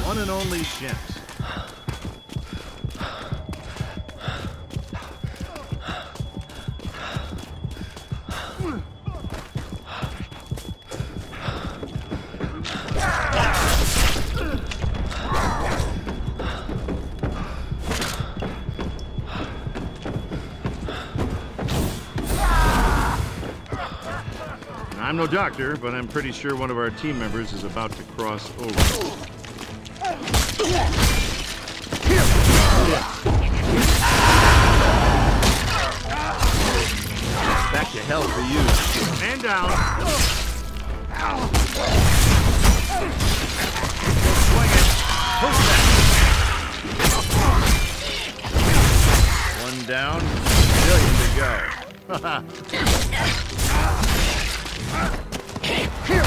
one and only Gent. I'm no doctor, but I'm pretty sure one of our team members is about to cross over. Back to hell for you. And down. Swing it. Push that. One down. $1 million to go. Here.